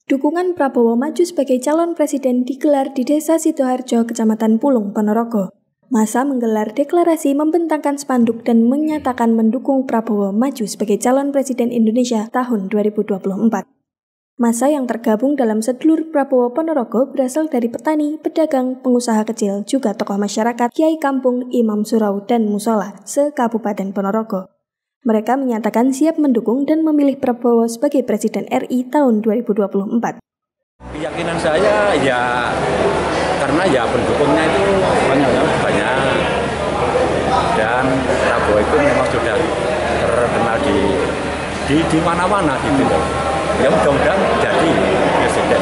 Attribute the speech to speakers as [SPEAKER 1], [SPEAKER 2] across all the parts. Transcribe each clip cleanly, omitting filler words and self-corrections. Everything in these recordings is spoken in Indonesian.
[SPEAKER 1] Dukungan Prabowo maju sebagai calon presiden digelar di Desa Sidoarjo, Kecamatan Pulung, Ponorogo. Massa menggelar deklarasi membentangkan spanduk dan menyatakan mendukung Prabowo maju sebagai calon presiden Indonesia tahun 2024. Massa yang tergabung dalam sedulur Prabowo Ponorogo berasal dari petani, pedagang, pengusaha kecil, juga tokoh masyarakat, kiai kampung, imam surau, dan musola se-Kabupaten Ponorogo. Mereka menyatakan siap mendukung dan memilih Prabowo sebagai Presiden RI tahun 2024.
[SPEAKER 2] Keyakinan saya ya karena ya pendukungnya itu banyak dan Prabowo itu memang sudah terkenal di mana-mana gitu loh. Ya mudah-mudahan jadi presiden.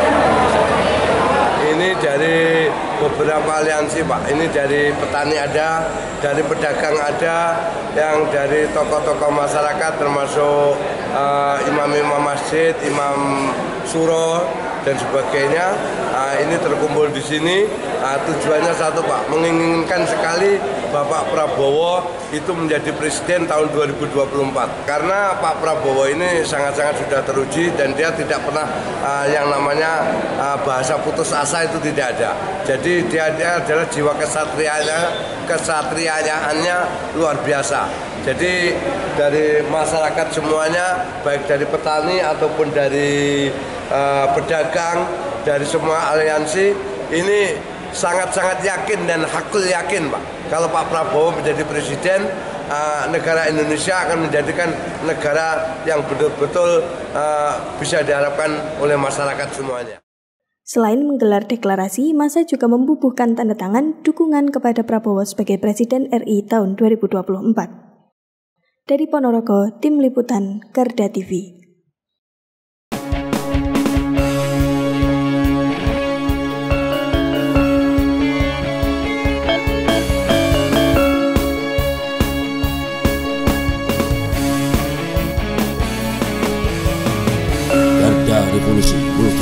[SPEAKER 3] Ini dari beberapa aliansi Pak, ini dari petani ada, dari pedagang ada, yang dari tokoh-tokoh masyarakat termasuk imam-imam masjid, imam suro dan sebagainya. Ini terkumpul di sini. Tujuannya satu Pak, menginginkan sekali Bapak Prabowo itu menjadi presiden tahun 2024. Karena Pak Prabowo ini sangat-sangat sudah teruji dan dia tidak pernah yang namanya bahasa putus asa itu tidak ada. Jadi dia adalah jiwa kesatriaannya luar biasa. Jadi dari masyarakat semuanya, baik dari petani ataupun dari pedagang, dari semua aliansi, ini sangat-sangat yakin dan hakul yakin Pak. Kalau Pak Prabowo menjadi presiden, negara Indonesia akan menjadikan negara yang betul-betul bisa diharapkan oleh masyarakat semuanya.
[SPEAKER 1] Selain menggelar deklarasi, Massa juga membubuhkan tanda tangan dukungan kepada Prabowo sebagai Presiden RI tahun 2024. Dari Ponorogo, Tim Liputan Garda TV.
[SPEAKER 4] Revolusi Multi